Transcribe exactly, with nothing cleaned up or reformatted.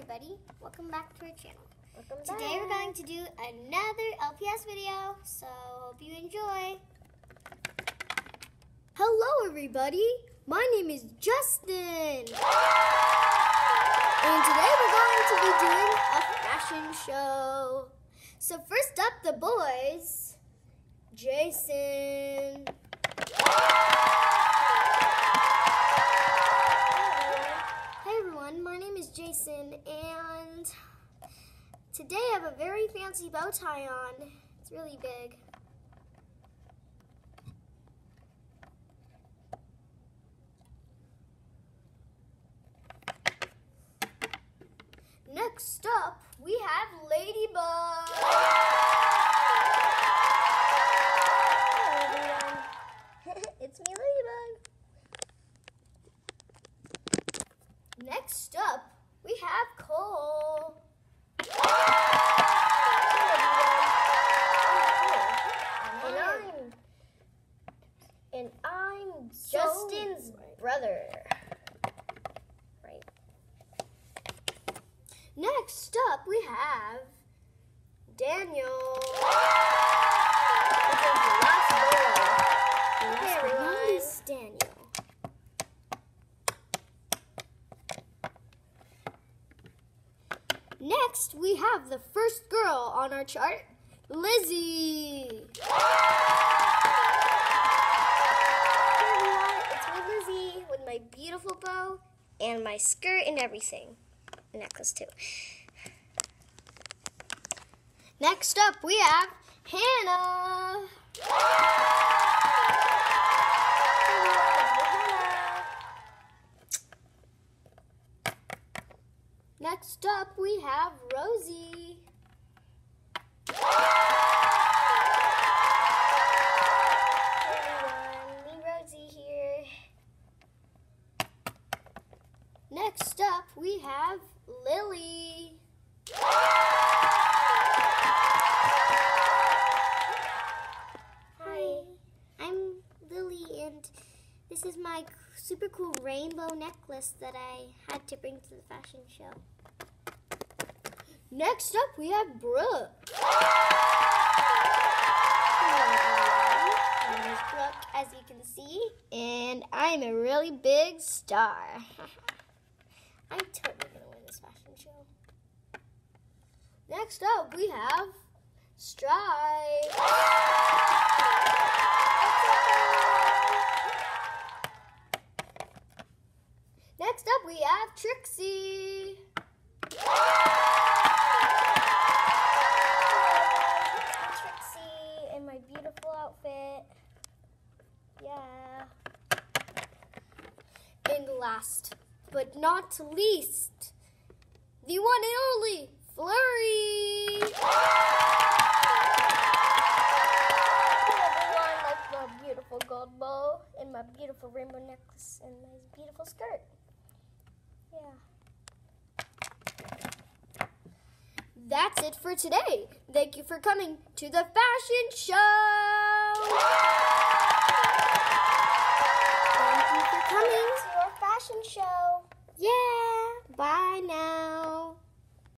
everybody, welcome back to our channel. Welcome Today back. we're going to do another L P S video, so hope you enjoy. Hello everybody, my name is Justin. And today we're going to be doing a fashion show. So first up, the boys, Jason. My name is Jason, and today I have a very fancy bow tie on. It's really big. Next up, we have Ladybug. Hello everyone. It's me, Ladybug. Next up, we have Cole. And I'm, and I'm So Justin's right. brother. Right. Next up, we have Daniel. This is the last boy. Hey Hey everyone, everyone. this is Daniel. Next, we have the first girl on our chart, Lizzie. Hey everyone, it's me, Lizzie, with my beautiful bow and my skirt and everything. A necklace too. Next up, we have Hannah. Next up, we have Rosie. Hey everyone, me, Rosie here. Next up, we have Lily. Hi, I'm Lily, and this is my super cool rainbow necklace that I had to bring to the fashion show. Next up, we have Brooke. My name is Brooke, as you can see, and I'm a really big star. I'm totally gonna win this fashion show. Next up, we have Stripe. Next up, we have Trixie. Trixie in my beautiful outfit. Yeah. And last but not least, the one and only Flurry. Hey everyone, like my beautiful gold bow and my beautiful rainbow necklace and my beautiful skirt. Yeah. That's it for today. Thank you for coming to the fashion show. Thank you for coming. To our fashion show. Yeah. Bye now.